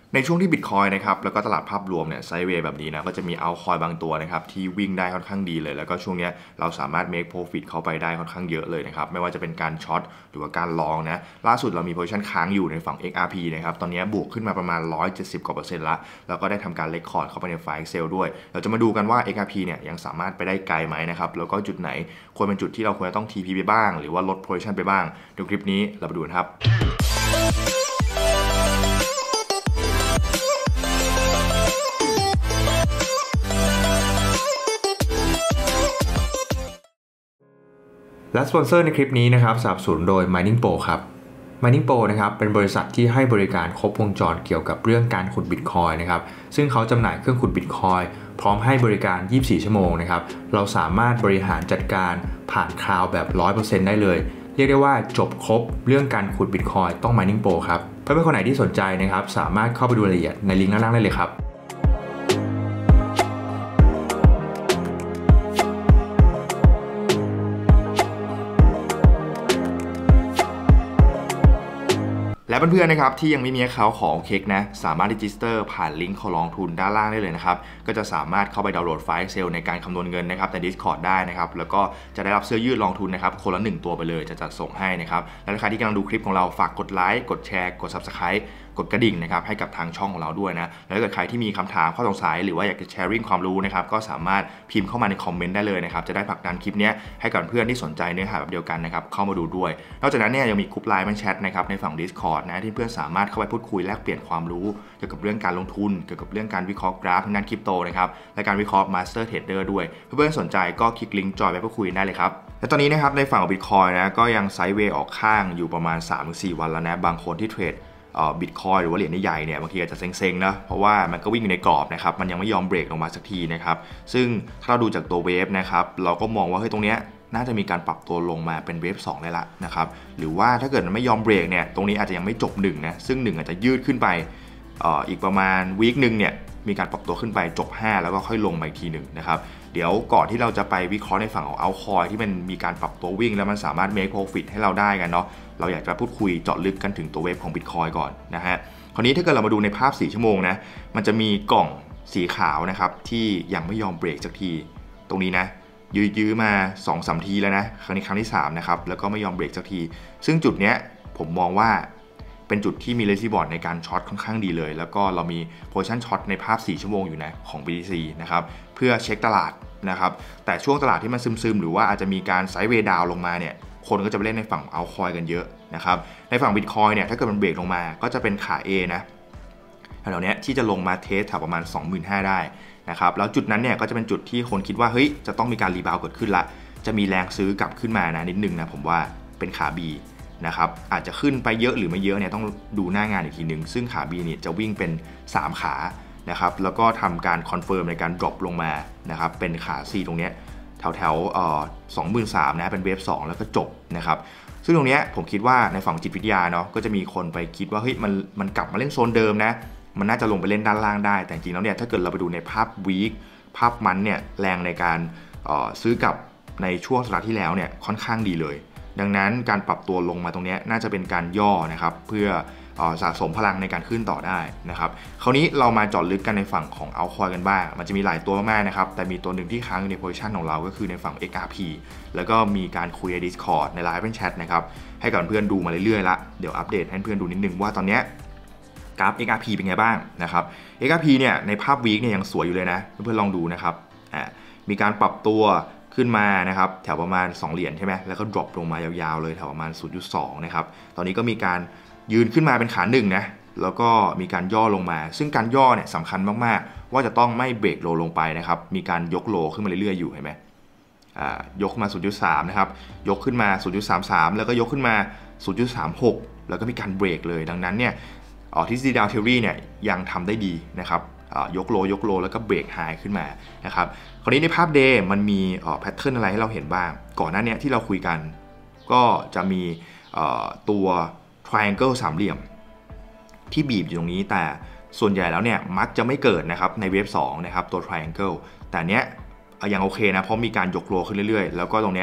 ในช่วงที่บิตคอยนะครับแล้วก็ตลาดภาพรวมเนี่ยไซด์เวย์แบบนี้นะก็จะมีเอาคอยบางตัวนะครับที่วิ่งได้ค่อนข้างดีเลยแล้วก็ช่วงนี้เราสามารถ make profit เข้าไปได้ค่อนข้างเยอะเลยนะครับไม่ว่าจะเป็นการช็อตหรือว่าการลองนะล่าสุดเรามี position ค้างอยู่ในฝั่ง XRP นะครับตอนนี้บวกขึ้นมาประมาณ170กว่าเปอร์เซ็นต์ละแล้วก็ได้ทำการเลคคอร์ดเข้าไปในไฟล์ Excel ด้วยเราจะมาดูกันว่า XRP เนี่ยยังสามารถไปได้ไกลไหมนะครับแล้วก็จุดไหนควรเป็นจุดที่เราควรจะต้อง TP ไปบ้างหรือว่าลด position ไปบ้างเดี๋ยวคลิปนี้เราไปดูครับและสปอนเซอร์ในคลิปนี้นะครับสนับสนุนโดย Mining Pro ครับ Mining Pro นะครับเป็นบริษัทที่ให้บริการครบวงจรเกี่ยวกับเรื่องการขุด Bitcoin นะครับซึ่งเขาจำหน่ายเครื่องขุด Bitcoin พร้อมให้บริการ 24 ชั่วโมงนะครับเราสามารถบริหารจัดการผ่านคลาวด์แบบ 100% ได้เลยเรียกได้ว่าจบครบเรื่องการขุด Bitcoin ต้อง Mining Pro ครับเพื่อนๆคนไหนที่สนใจนะครับสามารถเข้าไปดูรายละเอียดในลิงก์ด้านล่างได้เลยครับและเพื่อนๆนะครับที่ยังไม่มีaccountของ OKX นะสามารถ register ผ่านลิงก์ของลงทุนด้านล่างได้เลยนะครับก็จะสามารถเข้าไปดาวน์โหลดไฟล์ Excel ในการคำนวณเงินนะครับใน Discord ได้นะครับแล้วก็จะได้รับเสื้อยืดลงทุนนะครับคนละ1ตัวไปเลยจะจัดส่งให้นะครับและใครที่กำลังดูคลิปของเราฝากกดไลค์กดแชร์กด Subscribe กดกระดิ่งนะครับให้กับทางช่องของเราด้วยนะแล้วถ้าเกิดใครที่มีคำถามข้อสงสัยหรือว่าอยากจะแชร์ริ่งความรู้นะครับก็สามารถพิมพ์เข้ามาในคอมเมนต์ได้เลยนะครับจะได้ผลักดันคลิปนี้ให้กับเพื่อนที่สนใจเนื้อหาแบบเดียวกันนะครับเข้ามาดูด้วยนอกจากนั้นเนี่ยยังมีกลุ่มไลน์แชทนะครับในฝั่ง Discord นะที่เพื่อนสามารถเข้าไปพูดคุยแลกเปลี่ยนความรู้เกี่ยวกับเรื่องการลงทุนเกี่ยวกับเรื่องการวิเคราะห์กราฟทางด้านคริปโตนะครับและการวิเคราะห์ Master Trader ด้วยเพื่อนๆสนใจก็คลิกลิงก์จอยไปพูดคุยได้เลยครับและตอนนี้นะครับในฝั่งของ Bitcoin นะก็ยังไซด์เวย์ออกข้างอยู่ประมาณ 3-4 วันแล้วนะบางคนที่เทรดบิตคอยหรือว่าเหรียญใหญ่เนี่ยบางทีอาจจะเซ็งๆนะเพราะว่ามันก็วิ่งอยู่ในกรอบนะครับมันยังไม่ยอมเบรกลงมาสักทีนะครับซึ่งถ้าเราดูจากตัวเวฟนะครับเราก็มองว่าเฮ้ยตรงเนี้ยน่าจะมีการปรับตัวลงมาเป็นเวฟ2ได้ละนะครับหรือว่าถ้าเกิดมันไม่ยอมเบรกเนี่ยตรงนี้อาจจะยังไม่จบ1นะซึ่ง1อาจจะยืดขึ้นไปอีกประมาณวีคนึงเนี่ยมีการปรับตัวขึ้นไปจบ5แล้วก็ค่อยลงมาอีกทีหนึ่งนะครับเดี๋ยวก่อนที่เราจะไปวิเคราะห์ในฝั่งของเอาคอยที่มันมีการปรับตัววิ่งแล้วมันสามารถ make profit ให้เราได้กันเนาะเราอยากจะพูดคุยเจาะลึกกันถึงตัวเวฟของ Bitcoin ก่อนนะฮะคราวนี้ถ้าเกิดเรามาดูในภาพ4ชั่วโมงนะมันจะมีกล่องสีขาวนะครับที่ยังไม่ยอมเบรกสักทีตรงนี้นะยื้อมา 2-3 ทีแล้วนะครั้งที่3นะครับแล้วก็ไม่ยอมเบรกสักทีซึ่งจุดเนี้ยผมมองว่าเป็นจุดที่มีเรซิบอร์ดในการช็อตค่อนข้างดีเลยแล้วก็เรามีโพซิชั่นช็อตในภาพ4ชั่วโมงอยู่นะของ BTC นะครับเพื่อเช็คตลาดนะครับแต่ช่วงตลาดที่มันซึมๆหรือว่าอาจจะมีการไซด์เวย์ดาวลงมาเนี่ยคนก็จะไปเล่นในฝั่งเอาคอยกันเยอะนะครับในฝั่ง Bitcoin เนี่ยถ้าเกิดมันเบรกลงมาก็จะเป็นขา A นะแถวๆนี้ที่จะลงมาเทสแถวประมาณ 25,000 ได้นะครับแล้วจุดนั้นเนี่ยก็จะเป็นจุดที่คนคิดว่าเฮ้ยจะต้องมีการรีบาวด์เกิดขึ้นละจะมีแรงซื้อกลับขึ้นมานะนิดนึงนะผมว่าเป็นขา B นะครับอาจจะขึ้นไปเยอะหรือไม่เยอะเนี่ยต้องดูหน้างานอีกทีนึงซึ่งขา B เนี่ยจะวิ่งเป็น3ขานะครับแล้วก็ทำการคอนเฟิร์มในการ drop ลงมานะครับเป็นขา C ตรงนี้แถว23,000นะเป็นเวฟ2แล้วก็จบนะครับซึ่งตรงนี้ผมคิดว่าในฝั่งจิตวิทยาเนาะก็จะมีคนไปคิดว่าเฮ้ยมันกลับมาเล่นโซนเดิมนะมันน่าจะลงไปเล่นด้านล่างได้แต่จริงแล้วเนี่ยถ้าเกิดเราไปดูในภาพวีคภาพมันเนี่ยแรงในการซื้อกลับในช่วงสัปดาห์ที่แล้วเนี่ยค่อนข้างดีเลยดังนั้นการปรับตัวลงมาตรงนี้น่าจะเป็นการย่อนะครับเพื่อสะสมพลังในการขึ้นต่อได้นะครับคราวนี้เรามาเจาะลึกกันในฝั่งของเอาคอยกันบ้างมันจะมีหลายตัวมากๆนะครับแต่มีตัวหนึ่งที่ค้างอยู่ในโพซิชันของเราก็คือในฝั่ง XRP แล้วก็มีการคุยใน Discord ใน Live Chat นะครับให้กับเพื่อนดูมาเรื่อยๆละเดี๋ยวอัปเดตให้เพื่อนดูนิดนึงว่าตอนนี้กราฟ XRP เป็นไงบ้างนะครับ XRP เนี่ยในภาพวีคเนี่ยยังสวยอยู่เลยนะเพื่อนๆลองดูนะครับมีการปรับตัวขึ้นมานะครับแถวประมาณ2เหรียญใช่ไหมแล้วก็ drop ลงมายาวๆเลยแถวประมาณ 0.2 นะครับตอนนี้ก็มีการยืนขึ้นมาเป็นขา1นะแล้วก็มีการย่อลงมาซึ่งการย่อเนี่ยสำคัญมากๆว่าจะต้องไม่เบรกโลลงไปนะครับมีการยกโลขึ้นมาเรื่อยๆอยู่เห็นไหมยกมา 0.3 นะครับยกขึ้นมา 0.33 แล้วก็ยกขึ้นมา 0.36 แล้วก็มีการเบรกเลยดังนั้นเนี่ยทฤษฎีดาวเทอรี่เนี่ยยังทำได้ดีนะครับยกโลแล้วก็เบรกไฮขึ้นมานะครับคราวนี้ในภาพ Day มันมีแพทเทิร์นอะไรให้เราเห็นบ้างก่อนหน้านี้ที่เราคุยกันก็จะมีตัว triangle สามเหลี่ยมที่บีบอยู่ตรงนี้แต่ส่วนใหญ่แล้วเนี่ยมักจะไม่เกิดนะครับในเวฟ2นะครับตัว triangle แต่เนี้ยยังโอเคนะเพราะมีการยกโลขึ้นเรื่อยๆแล้วก็ตรงเนี้ย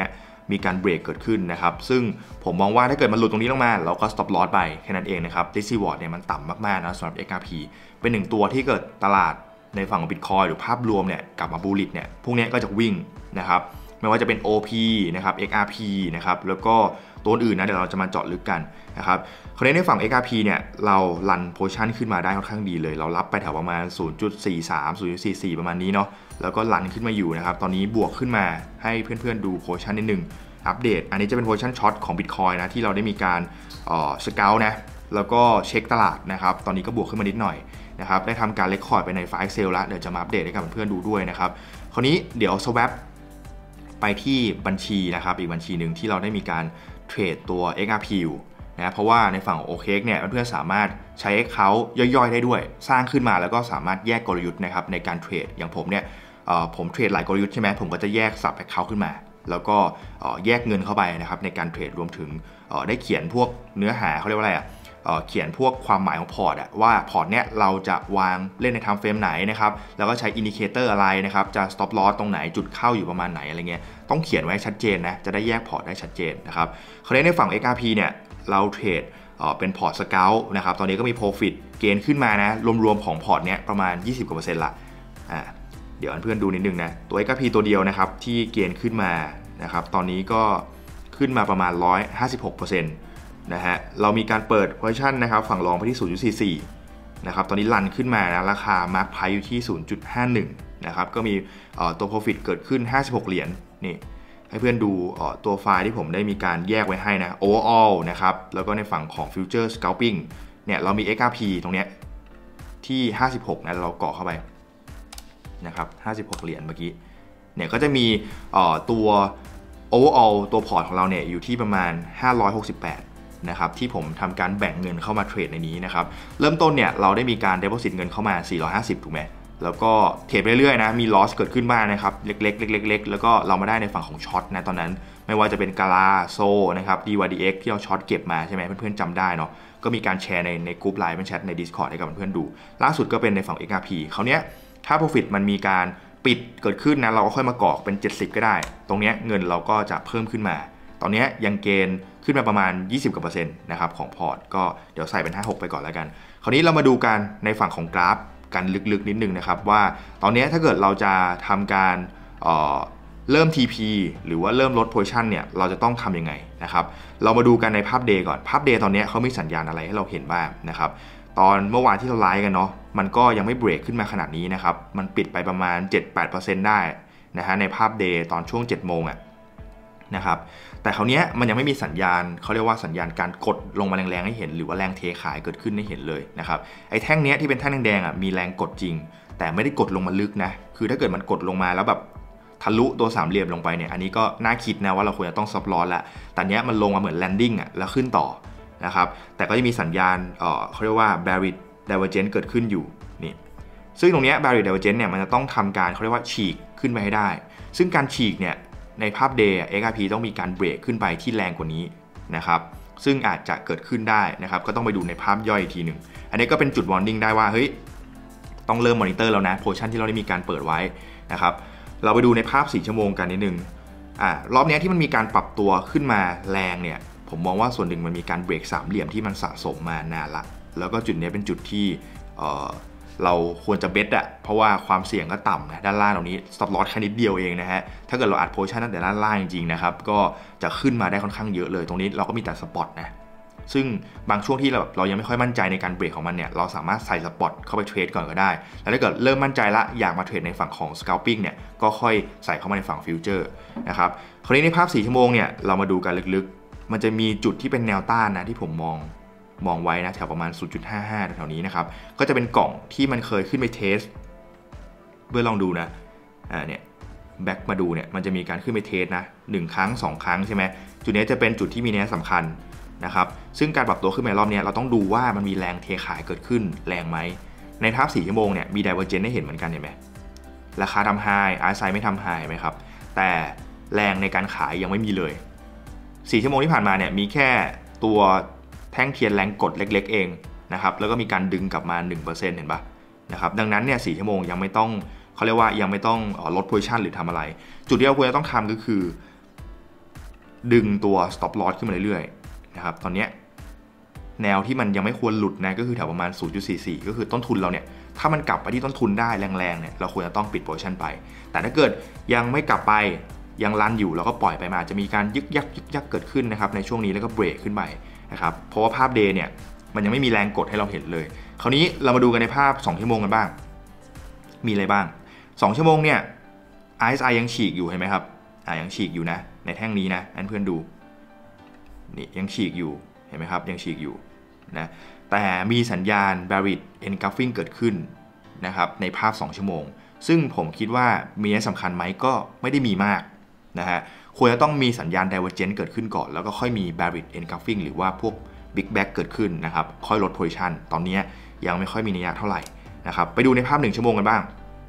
มีการเบรกเกิดขึ้นนะครับซึ่งผมมองว่าถ้าเกิดมันหลุดตรงนี้ลงมาเราก็ stop loss ไปแค่นั้นเองนะครับ risk reward เนี่ยมันต่ำมากๆนะสำหรับ XRP เป็นหนึ่งตัวที่เกิดตลาดในฝั่งของ Bitcoin หรือภาพรวมเนี่ยกลับมาบูลลิชเนี่ยพวกนี้ก็จะวิ่งนะครับไม่ว่าจะเป็น OP นะครับ XRP นะครับแล้วก็ตัวอื่นนะเดี๋ยวเราจะมาเจาะลึกกันนะครับคราวนี้ในฝั่ง XRP เนี่ยเรารันโพชั่นขึ้นมาได้ค่อนข้างดีเลยเรารับไปแถวประมาณ 0.43 0.44 ประมาณนี้เนาะแล้วก็รันขึ้นมาอยู่นะครับตอนนี้บวกขึ้นมาให้เพื่อนๆดูโพชั่นนิดนึงอัปเดตอันนี้จะเป็นโพชั่นช็อตของ Bitcoin นะที่เราได้มีการสเกลนะแล้วก็เช็คตลาดนะครับตอนนี้ก็บวกขึ้นมานิดหน่อยนะครับได้ทำการเรคคอร์ดไปในไฟล์ Excel แล้วเดี๋ยวจะมาอัปเดตให้กับเพื่อนๆดูด้วยนะครับคราวนี้เดี๋ยว swap ไปที่บัญชีนะครับอีกบัญชีหนึ่งที่เราได้มีการเทรดตัว XRP อยู่นะเพราะว่าในฝั่งของ OKX เนี่ยเพื่อนๆสามารถใช้เขาย่อยๆได้ด้วยสร้างขึ้นมาแล้วก็สามารถแยกกลยุทธ์นะครับในการเทรดอย่างผมเนี่ยผมเทรดหลายกลยุทธ์ใช่ไหมผมก็จะแยกสับแอคเคาท์ขึ้นมาแล้วก็แยกเงินเข้าไปนะครับในการเทรดรวมถึงได้เขียนพวกเนื้อหาเขาเรียกว่าอะไรเขียนพวกความหมายของพอร์ตว่าพอร์ตเนี้ยเราจะวางเล่นในไทม์เฟรมไหนนะครับแล้วก็ใช้อินดิเคเตอร์อะไรนะครับจะ stop loss ตรงไหนจุดเข้าอยู่ประมาณไหนอะไรเงี้ยต้องเขียนไว้ชัดเจนนะจะได้แยกพอร์ตได้ชัดเจนนะครับคราวนี้ในฝั่ง XRP เนี่ยเราเทรดเป็นพอร์ตสเกลนะครับตอนนี้ก็มี profit เกณฑ์ขึ้นมานะรวมๆของพอร์ตเนี้ยประมาณ 20% ละเดี๋ยวเพื่อนดูนิดนึงนะตัว XRP ตัวเดียวนะครับที่เกณฑ์ขึ้นมานะครับตอนนี้ก็ขึ้นมาประมาณ 156%นะฮะเรามีการเปิด position นะครับฝั่งรองไปที่ 0.44 นะครับตอนนี้รันขึ้นมานะราคา mark price อยู่ที่ 0.51 นะครับก็มีตัว profit เกิดขึ้น56เหรียญนี่ให้เพื่อนดูตัวไฟล์ที่ผมได้มีการแยกไว้ให้นะ overall นะครับแล้วก็ในฝั่งของ future scalping เนี่ยเรามี XRP ตรงเนี้ยที่56นะเราเกาะเข้าไปนะครับ56เหรียญเมื่อกี้เนี่ยก็จะมีตัว overall ตัวพอร์ตของเราเนี่ยอยู่ที่ประมาณ568นะครับที่ผมทำการแบ่งเงินเข้ามาเทรดในนี้นะครับเริ่มต้นเนี่ยเราได้มีการ deposit เงินเข้ามา450ถูกไหมแล้วก็เทรดไปเรื่อยๆนะมี loss เกิดขึ้นบ้างนะครับเล็กๆแล้วก็เรามาได้ในฝั่งของช็อตนะตอนนั้นไม่ว่าจะเป็นกาลาโซนะครับ DYDX ที่เราช็อตเก็บมาใช่ไหมเพื่อนๆจำได้เนาะก็มีการแชร์ในกลุ่มไลน์เป็นแชทใน Discord ให้กับเพื่อนๆดูล่าสุดก็เป็นในฝั่ง XRP คราวเนี้ยถ้า profit มันมีการปิดเกิดขึ้นนะเราก็ค่อยมากรอกเป็น70ก็ได้ตรงนี้เงินเราก็จะเพิ่มขึ้นมาตอนนี้ยังเกณฑ์ขึ้นมาประมาณ20%นะครับของพอร์ตก็เดี๋ยวใส่เป็น56ไปก่อนแล้วกันคราวนี้เรามาดูกันในฝั่งของกราฟกันลึกๆนิดนึงนะครับว่าตอนนี้ถ้าเกิดเราจะทำการเริ่ม TP หรือว่าเริ่มลด position เนี่ยเราจะต้องทำยังไงนะครับเรามาดูกันในภาพ Day ก่อนภาพ Day ตอนนี้เขามีสัญญาณอะไรให้เราเห็นบ้างนะครับตอนเมื่อวานที่เราไลฟ์กันเนาะมันก็ยังไม่เบรกขึ้นมาขนาดนี้นะครับมันปิดไปประมาณ 7-8% ได้นะฮะในภาพ Day ตอนช่วง 7 โมงนะครับแต่คราวนี้มันยังไม่มีสัญญาณเขาเรียกว่าสัญญาณการกดลงมาแรงๆให้เห็นหรือว่าแรงเทขายเกิดขึ้นให้เห็นเลยนะครับไอ้แท่งเนี้ยที่เป็นแท่งแดงๆมีแรงกดจริงแต่ไม่ได้กดลงมาลึกนะคือถ้าเกิดมันกดลงมาแล้วแบบทะลุตัวสามเหลี่ยมลงไปเนี่ยอันนี้ก็น่าคิดนะว่าเราควรจะต้องซับลอสละแต่เนี้ยมันลงมาเหมือนแลนดิ้งแล้วขึ้นต่อนะครับแต่ก็จะมีสัญญาณเขาเรียกว่า bearish divergence เกิดขึ้นอยู่นี่ซึ่งตรงนี้ bearish divergence เนี่ยมันจะต้องทำการเขาเรียกว่าฉีกขึ้นไปให้ได้ซึ่งการฉีกเนี่ยในภาพ Day XRP ต้องมีการเบรกขึ้นไปที่แรงกว่านี้นะครับซึ่งอาจจะเกิดขึ้นได้นะครับก็ต้องไปดูในภาพย่อยอีกทีหนึ่งอันนี้ก็เป็นจุด warning ได้ว่าเฮ้ยต้องเริ่มมอนิเตอร์แล้วนะโพชั่นที่เราได้มีการเปิดไว้นะครับเราไปดูในภาพ4ชั่วโมงกันนิดนึงรอบนี้ที่มันมีการปรับตัวขึ้นมาแรงเนี่ยผมมองว่าส่วนหนึ่งมันมีการเบรกสามเหลี่ยมที่มันสะสมมานานละแล้วก็จุดนี้เป็นจุดที่เราควรจะเบทเพราะว่าความเสี่ยงก็ต่ำนะด้านล่างตรงนี้ stop loss แค่นิดเดียวเองนะฮะถ้าเกิดเราอัดโพชั่นตั้งแต่ด้านล่างจริงๆนะครับก็จะขึ้นมาได้ค่อนข้างเยอะเลยตรงนี้เราก็มีแต่สปอตนะซึ่งบางช่วงที่เรายังไม่ค่อยมั่นใจในการเบรกของมันเนี่ยเราสามารถใส่สปอตเข้าไปเทรดก่อนก็ได้แล้วถ้าเกิดเริ่มมั่นใจละอยากมาเทรดในฝั่งของ scalping เนี่ยก็ค่อยใส่เข้ามาในฝั่งฟิวเจอร์นะครับคราวนี้ในภาพ4ชั่วโมงเนี่ยเรามาดูกันลึกๆมันจะมีจุดที่เป็นแนวต้านนะที่ผมมองไว้นะแถวประมาณ 0.55 แถวนี้นะครับก็จะเป็นกล่องที่มันเคยขึ้นไปเทสเพื่อลองดูนะเนี่ยแบ็กมาดูเนี่ยมันจะมีการขึ้นไปเทสนะ1ครั้ง2ครั้งใช่ไหมจุดนี้จะเป็นจุดที่มีนัยสำคัญนะครับซึ่งการปรับตัวขึ้นมารอบนี้เราต้องดูว่ามันมีแรงเทขายเกิดขึ้นแรงไหมในภาพ4ชั่วโมงเนี่ยมี divergence ให้เห็นเหมือนกันเห็นไหมราคาทำไฮอาร์ไซไม่ทำไฮไหมครับแต่แรงในการขายยังไม่มีเลย4ชั่วโมงที่ผ่านมาเนี่ยมีแค่ตัวแท่งเทียนแรงกดเล็กๆเองนะครับแล้วก็มีการดึงกลับมา 1% เห็นปะนะครับดังนั้นเนี่ย4ชั่วโมงยังไม่ต้องเขาเรียกว่ายังไม่ต้องลดโพซิชันหรือทำอะไรจุดที่เราควรจะต้องทำก็คือดึงตัว stop loss ขึ้นมาเรื่อยๆนะครับตอนนี้แนวที่มันยังไม่ควรหลุดนะก็คือแถวประมาณ 0.44 ก็คือต้นทุนเราเนี่ยถ้ามันกลับไปที่ต้นทุนได้แรงๆเนี่ยเราควรจะต้องปิดโพซิชั่นไปแต่ถ้าเกิดยังไม่กลับไปยังรันอยู่เราก็ปล่อยไปมาจะมีการยึกยักเกิดขึ้นนะครับในช่วงนี้แล้วก็เบรกขึ้นไปนะครับเพราะว่าภาพเดย์เนี่ยมันยังไม่มีแรงกดให้เราเห็นเลยคราวนี้เรามาดูกันในภาพ2ชั่วโมงกันบ้างมีอะไรบ้าง2ชั่วโมงเนี่ย RSI ยังฉีกอยู่เห็นไหมครับยังฉีกอยู่นะในแท่งนี้นะเพื่อนดูนี่ยังฉีกอยู่เห็นไหมครับยังฉีกอยู่นะแต่มีสัญญาณ bearish engulfing เกิดขึ้นนะครับในภาพ2ชั่วโมงซึ่งผมคิดว่ามีนัยสำคัญไหมก็ไม่ได้มีมากนะฮะควรจะต้องมีสัญญาณ divergence เกิดขึ้นก่อนแล้วก็ค่อยมี bearish engulfing หรือว่าพวก big back เกิดขึ้นนะครับค่อยลด position ตอนนี้ยังไม่ค่อยมีนัยเท่าไหร่นะครับไปดูในภาพ1ชั่วโมงกันบ้าง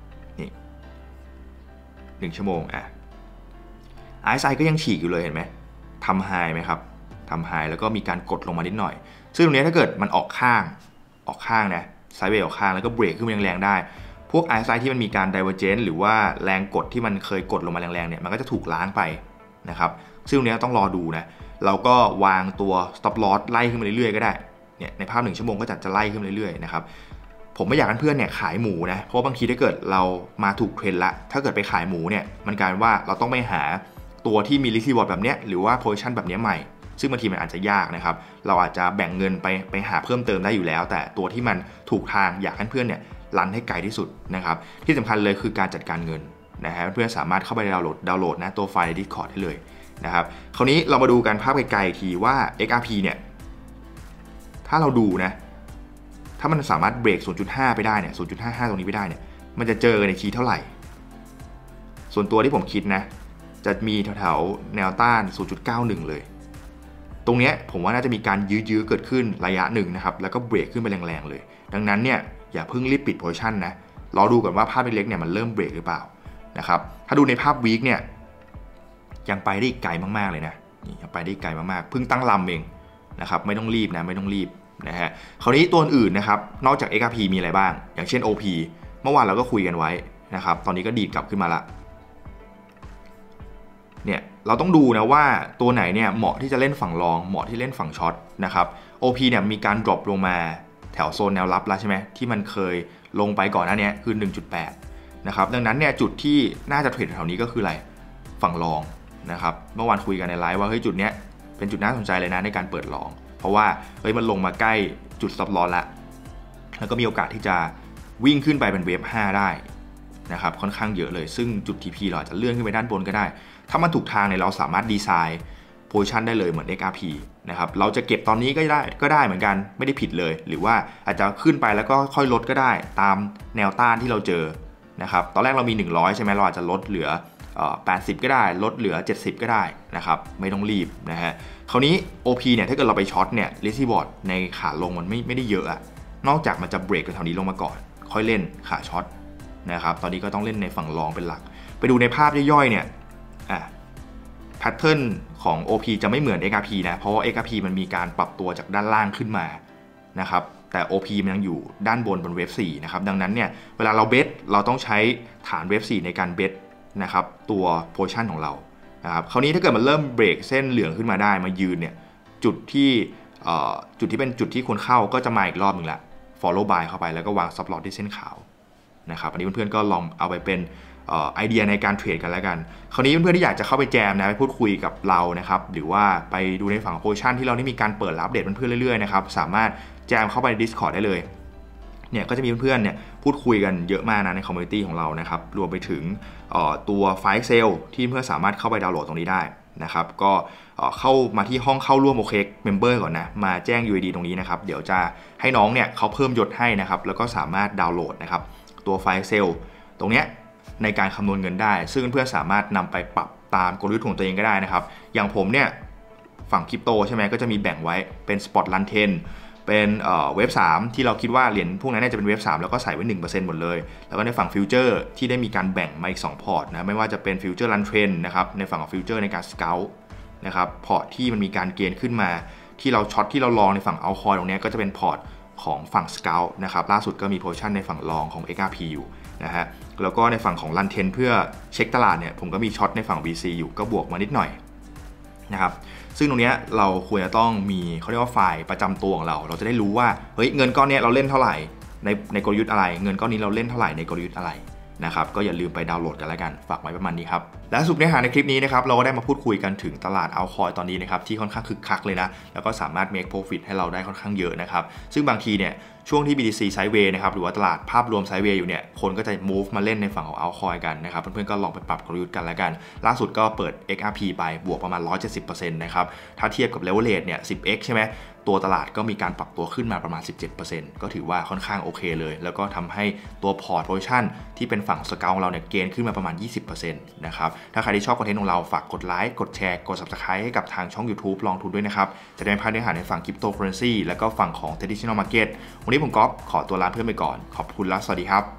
นี่1ชั่วโมงRSI ก็ยังฉีกอยู่เลยเห็นไหมทำไฮไหมครับทำไฮแล้วก็มีการกดลงมานิดหน่อยซึ่งตรงนี้ถ้าเกิดมันออกข้างนะไซด์เวย์ออกข้างแล้วก็เบรกขึ้นมาแรงๆได้พวก RSI ที่มันมีการ divergence หรือว่าแรงกดที่มันเคยกดลงมาแรงๆเนี่ยมันก็จะถูกล้างไปนะครับซึ่งตรงนี้ต้องรอดูนะเราก็วางตัว stop loss ไล่ขึ้นมาเรื่อยๆก็ได้เนี่ยในภาพ1ชั่วโมงก็จะไล่ขึ้นมาเรื่อยๆนะครับผมไม่อยากให้เพื่อนเนี่ยขายหมูนะเพราะบางทีถ้าเกิดเรามาถูกเทรนด์ละถ้าเกิดไปขายหมูเนี่ยมันกลายว่าเราต้องไปหาตัวที่มี risk reward แบบเนี้ยหรือว่า position แบบนี้ใหม่ซึ่งบางทีมันอาจจะยากนะครับเราอาจจะแบ่งเงินไปหาเพิ่มเติมได้อยู่แล้วแต่ตัวที่มันถูกทางอยากให้เพื่อนเนี่ยรันให้ไกลที่สุดนะครับที่สำคัญเลยคือการจัดการเงินนะฮะเพื่อนสามารถเข้าไปดาวน์โหลดนะตัวไฟล์ใน Discord ได้เลยนะครับคราวนี้เรามาดูกันภาพไกลๆทีว่า XRP เนี่ยถ้าเราดูนะถ้ามันสามารถเบรก 0.5 ไปได้เนี่ย 0.55 ตรงนี้ไปได้เนี่ยมันจะเจอในคีย์เท่าไหร่ส่วนตัวที่ผมคิดนะจะมีแถวๆแนวต้าน 0.91 เลยตรงนี้ผมว่าน่าจะมีการยื้อเกิดขึ้นระยะหนึ่งนะครับแล้วก็เบรกขึ้นไปแรงๆเลยดังนั้นเนี่ยอย่าเพิ่งรีบปิดโพซิชั่นนะรอดูก่อนว่าภาพเล็กๆเนี่ยมันเริ่มเบรกหรือเปล่านะครับถ้าดูในภาพวีคเนี่ยยังไปได้อีกไกลมากๆเลยนะนี่ยังไปได้ไกลมากๆเพิ่งตั้งลำเองนะครับไม่ต้องรีบนะไม่ต้องรีบนะฮะคราวนี้ตัวอื่นนะครับนอกจาก XRP มีอะไรบ้างอย่างเช่น OP เมื่อวานเราก็คุยกันไว้นะครับตอนนี้ก็ดีดกลับขึ้นมาละเนี่ยเราต้องดูนะว่าตัวไหนเนี่ยเหมาะที่จะเล่นฝั่งลองเหมาะที่เล่นฝั่งช็อตนะครับ OP เนี่ยมีการดรอปลงมาแถวโซนแนวรับแล้วใช่ไหมที่มันเคยลงไปก่อนหน้านี้คือ 1.8 นะครับดังนั้นเนี่ยจุดที่น่าจะเทรดแถวนี้ก็คืออะไรฝั่งลองนะครับเมื่อวานคุยกันในไลฟ์ว่าเฮ้ยจุดเนี้ยเป็นจุดน่าสนใจเลยนะในการเปิดลองเพราะว่าเฮ้ยมันลงมาใกล้จุด stop loss แล้วก็มีโอกาสที่จะวิ่งขึ้นไปเป็นเวฟ 5 ได้นะครับค่อนข้างเยอะเลยซึ่งจุด TP เราอาจจะเลื่อนขึ้นไปด้านบนก็ได้ถ้ามันถูกทางเนี่ยเราสามารถดีไซน์โพซิชันได้เลยเหมือน XRP นะครับเราจะเก็บตอนนี้ก็ได้เหมือนกันไม่ได้ผิดเลยหรือว่าอาจจะขึ้นไปแล้วก็ค่อยลดก็ได้ตามแนวต้านที่เราเจอนะครับตอนแรกเรามี100ใช่ไหมเราอาจจะลดเหลือ80ก็ได้ลดเหลือ70ก็ได้นะครับไม่ต้องรีบนะฮะคราวนี้ OP เนี่ยถ้าเกิดเราไปช็อตเนี่ย risk reward ในขาลงมันไม่ได้เยอะอะนอกจากมันจะเบรกแถวนี้ลงมาก่อนค่อยเล่นขาช็อตนะครับตอนนี้ก็ต้องเล่นในฝั่งลองเป็นหลักไปดูในภาพย่อยๆเนี่ยแพทเทิร์นของ OP จะไม่เหมือน XRP นะเพราะว่า XRP มันมีการปรับตัวจากด้านล่างขึ้นมานะครับแต่ OP มันยังอยู่ด้านบนเวฟ 4 นะครับดังนั้นเนี่ยเวลาเราเบสเราต้องใช้ฐานเวฟ 4 ในการเบสนะครับตัวโพซิชันของเรานะครับคราวนี้ถ้าเกิดมันเริ่มเบรกเส้นเหลืองขึ้นมาได้มายืนเนี่ยจุดที่เป็นจุดที่ควรเข้าก็จะมาอีกรอบนึงละ follow buy เข้าไปแล้วก็วาง stop loss ที่เส้นขาวนะครับอันนี้เพื่อนๆก็ลองเอาไปเป็นไอเดียในการเทรดกันแล้วกันคราวนี้เพื่อนๆที่อยากจะเข้าไปแจมนะไปพูดคุยกับเรานะครับหรือว่าไปดูในฝั่งโพซิชันที่เราได้มีการเปิดอัปเดตเพื่อนๆเรื่อยๆนะครับสามารถแจมเข้าไปใน Discord ได้เลยเนี่ยก็จะมีเพื่อนๆเนี่ยพูดคุยกันเยอะมากนะในคอมมูนิตี้ของเรานะครับรวมไปถึงตัวไฟล์ Excel ที่เพื่อนสามารถเข้าไปดาวน์โหลดตรงนี้ได้นะครับก็เข้ามาที่ห้องเข้าร่วม OKX Member ก่อนนะมาแจ้ง UID ตรงนี้นะครับเดี๋ยวจะให้น้องเนี่ยเขาเพิ่มยศให้นะครับแล้วก็สามารถดาวน์โหลดนะครับตัวไฟล์ Excel ตรงเนี้ยในการคำนวณเงินได้ซึ่งเพื่อนๆสามารถนำไปปรับตามกลยุทธ์ของตัวเองก็ได้นะครับอย่างผมเนี่ยฝั่งคริปโตใช่ไหมก็จะมีแบ่งไว้เป็น Spot Run 10เป็นเว็บ 3ที่เราคิดว่าเหรียญพวกนั้นจะเป็นเว็บ 3แล้วก็ใส่ไว้ 1% หมดเลยแล้วก็ในฝั่งฟิวเจอร์ที่ได้มีการแบ่งมาอีก2พอร์ตนะไม่ว่าจะเป็นฟิวเจอร์รันเทรนนะครับในฝั่งของฟิวเจอร์ในการสเกลนะครับพอร์ตที่มันมีการเกณฑ์ขึ้นมาที่เราช็อตที่เราลองในฝั่งเอาคอยตรงนี้ก็จะเป็นพอร์ตของฝั่งสเกลนะครับล่าสุดก็มีโพซิชันในฝั่งลองของ XRP อยู่นะฮะแล้วก็ในฝั่งของรันเทนเพื่อเช็คตลาดเนี่ยผมก็มีช็อตในฝั่ง VC อยู่ก็บวกมานิดหน่อยนะครับซึ่งตรงนี้เราควรจะต้องมีเขาเรียกว่าไฟล์ประจำตัวของเราจะได้รู้ว่าเฮ้ยเงินก้อนนี้เราเล่นเท่าไหร่ในกลยุทธ์อะไรเงินก้อนนี้เราเล่นเท่าไหร่ในกลยุทธ์อะไรนะครับก็อย่าลืมไปดาวน์โหลดกันแล้วกันฝากไว้ประมาณนี้ครับและสรุปเนื้อหาในคลิปนี้นะครับเราก็ได้มาพูดคุยกันถึงตลาดอัลคอยตอนนี้นะครับที่ค่อนข้างคึกคักเลยนะแล้วก็สามารถ make profit ให้เราได้ค่อนข้างเยอะนะครับซึ่งบางทีเนี่ยช่วงที่ BTC Sideway นะครับหรือว่าตลาดภาพรวม Sideway อยู่เนี่ยคนก็จะ move มาเล่นในฝั่งของ altcoin กันนะครับเพื่อนๆก็ลองไปปรับกลยุทธ์กันแล้วกันล่าสุดก็เปิด XRP ไปบวกประมาณ 170% นะครับถ้าเทียบกับ leverage เนี่ย 10x ใช่ไหมตัวตลาดก็มีการปรับตัวขึ้นมาประมาณ 17% ก็ถือว่าค่อนข้างโอเคเลยแล้วก็ทำให้ตัว port position ที่เป็นฝั่งสเกลของเราเนี่ยเกณฑ์ขึ้นมาประมาณ 20% นะครับถ้าใครที่ชอบคอนเทนต์ของเราฝากกดไลค์กดแชร์กด Subscribe ให้กับทางช่อง YouTube ลองทุนด้วยนะครับจะได้ไม่พลาดเนื้อหาในฝั่ง Cryptocurrency แล้วก็ฝั่งของ Traditional Market วันนี้ผมก๊อฟขอตัวลาเพื่อนไปก่อนขอบคุณและสวัสดีครับ